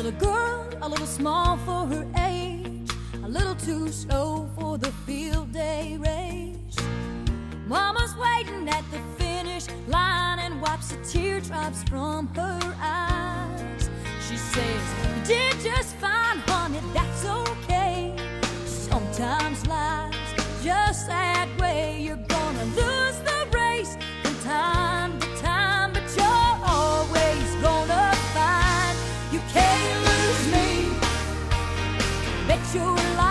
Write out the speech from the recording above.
little girl, a little small for her age, a little too slow for the field day race. Mama's waiting at the finish line and wipes the teardrops from her eyes. She says, "You did just fine, honey, that's okay. Sometimes life's just that way. You're gonna lose the race from time to time, but you're always gonna find you can't lose me. Bet your life